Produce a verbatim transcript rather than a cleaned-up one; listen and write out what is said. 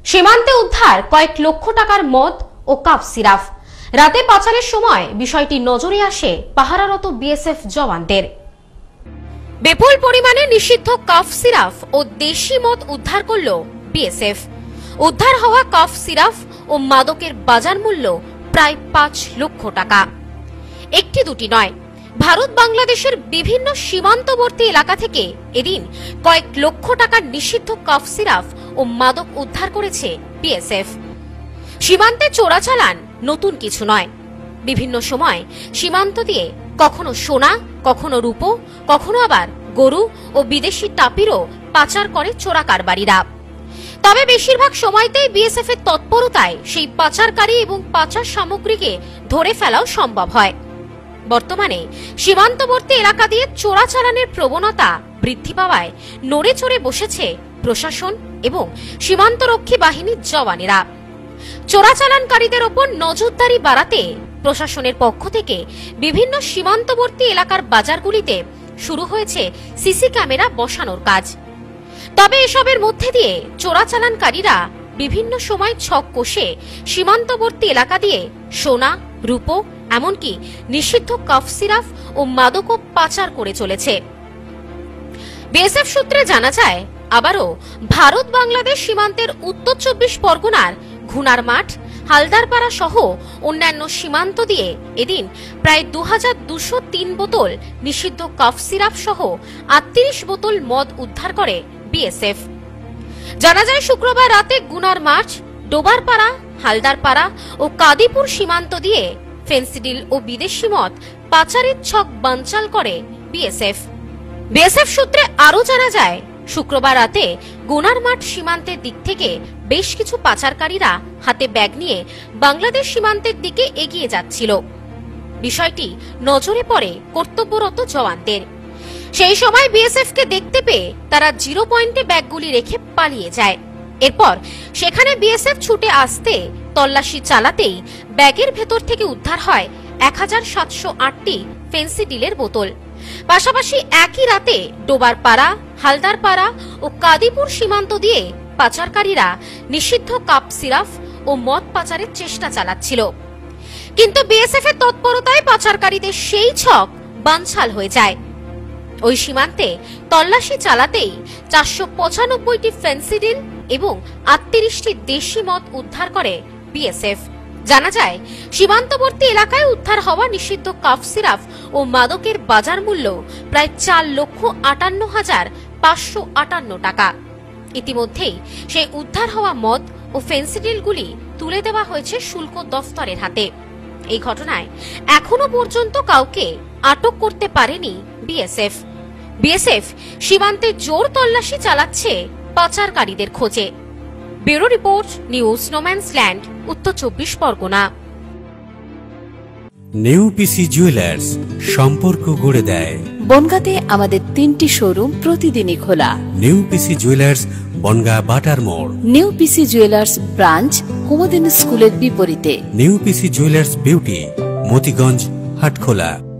সীমান্তে উদ্ধার কয়েক লক্ষ টাকার মদ ও কাপ সিরাপ। রাতে পাচারের সময় বিষয়টি নজরে আসে পাহারারত বিএসএফ জওয়ানদের। বিপুল পরিমাণে নিষিদ্ধ কাপ সিরাপ ও দেশি মদ উদ্ধার করল বিএসএফ। উদ্ধার হওয়া কাপ সিরাপ ও মাদকের বাজার মূল্য প্রায় পাঁচ লক্ষ টাকা। একটি দুটি নয়, ভারত বাংলাদেশের বিভিন্ন সীমান্তবর্তী এলাকা থেকে এদিন কয়েক লক্ষ টাকার নিষিদ্ধ কাপ সিরাপ ও মাদক উদ্ধার করেছে বিএসএফ। সীমান্তে চোরাচালান নতুন কিছু নয়। বিভিন্ন সময় সীমান্ত দিয়ে কখনো সোনা, কখনো রূপো, কখনো আবার গরু ও বিদেশি টাপিরও পাচার করে চোরা কারবারিরা। তবে বেশিরভাগ সময়তেই বিএসএফ এর তৎপরতায় সেই পাচারকারী এবং পাচার সামগ্রীকে ধরে ফেলাও সম্ভব হয়। বর্তমানে সীমান্তবর্তী এলাকা দিয়ে চোরাচালানের প্রবণতা বৃদ্ধি পাওয়ায় নড়ে চড়ে বসেছে প্রশাসন এবং সীমান্তরক্ষী বাহিনীর জওয়ানেরা। চোরাচালানকারীদের ওপর নজরদারি বাড়াতে প্রশাসনের পক্ষ থেকে বিভিন্ন সীমান্তবর্তী এলাকার বাজারগুলিতে শুরু হয়েছে সিসি ক্যামেরা বসানোর কাজ। তবে এসবের মধ্যে দিয়ে চোরাচালানকারীরা বিভিন্ন সময় ছক কষে সীমান্তবর্তী এলাকা দিয়ে সোনা, রূপো, এমনকি নিষিদ্ধ কাপ সিরাপ ও মাদকও পাচার করে চলেছে। বিএসএফ সূত্রে জানা যায়, আবারও ভারত বাংলাদেশ সীমান্তের উত্তর চব্বিশ পরগনার ঘুনার মাঠ, হালদারপাড়া সহ অন্যান্য সীমান্ত দিয়ে এদিন প্রায় দু হাজার দুশো তিন বোতল নিষিদ্ধ কাপ সিরাপ সহ আটত্রিশ বোতল মদ উদ্ধার করে বিএসএফ। জানা যায়, শুক্রবার রাতে গুনার মাঠ, ডোবারপাড়া, হালদারপাড়া ও কাদিপুর সীমান্ত দিয়ে ফেন্সিডিল ও বিদেশি মদ পাচারের ছক বানচাল করে বিএসএফ। বিএসএফ সূত্রে আরও জানা যায়, শুক্রবার রাতে গুনার মাঠ সীমান্তের দিক থেকে বেশ কিছু পাচারকারীরা হাতে ব্যাগ নিয়ে বাংলাদেশ সীমান্তের দিকে এগিয়ে যাচ্ছিল। বিষয়টি নজরে পড়ে কর্তব্যরত জওয়ানদের। সেই সময় বিএসএফ কে দেখতে পেয়ে তারা জিরো পয়েন্টে ব্যাগগুলি রেখে পালিয়ে যায়। এরপর সেখানে বিএসএফ ছুটে আসতে তল্লাশি চালাতেই ব্যাগের ভেতর থেকে উদ্ধার হয় এক হাজার সাতশো আটটি ফেন্সিডিলের বোতল। পাশাপাশি একই রাতে ডোবারপাড়া, হালদারপাড়া ও কাদিপুর সীমান্ত দিয়ে পাচারকারীরা নিষিদ্ধ কাপ সিরাপ ও মদ পাচারের চেষ্টা চালাচ্ছিল। কিন্তু বিএসএফ এর তৎপরতায় পাচারকারীদের সেই ছক বানচাল হয়ে যায়। ওই সীমান্তে তল্লাশি চালাতেই চারশো পঁচানব্বইটি ফেন্সিডিল এবং আটত্রিশটি দেশি মদ উদ্ধার করে বিএসএফ। জানা যায়, সীমান্তবর্তী এলাকায় উদ্ধার হওয়া নিষিদ্ধ কাপ সিরাপ ও মাদকের বাজার মূল্য প্রায় চার লক্ষ আটান্ন হাজার পাঁচশো আটান্ন টাকা। ইতিমধ্যেই সেই উদ্ধার হওয়া মদ ও ফেন্সিডিলগুলি তুলে দেওয়া হয়েছে শুল্ক দফতরের হাতে। এই ঘটনায় এখনো পর্যন্ত কাউকে আটক করতে পারেনি বিএসএফ। বিএসএফ সীমান্তে জোর তল্লাশি চালাচ্ছে পাচারকারীদের খোঁজে। Bureau report, news no man's land, উত্তর চব্বিশ পরগনা। নিউ পিসি জুয়েলার্স সম্পর্ক গড়ে দেয়। বনগাঁতে আমাদের তিনটি শোরুম প্রতিদিনই খোলা। নিউ পিসি জুয়েলার্স, বনগাঁ বাটার মোড়। New PC jewellers branch, Kumudini স্কুলের বিপরীতে। New PC jewellers beauty, Motiganj, Hatkhola.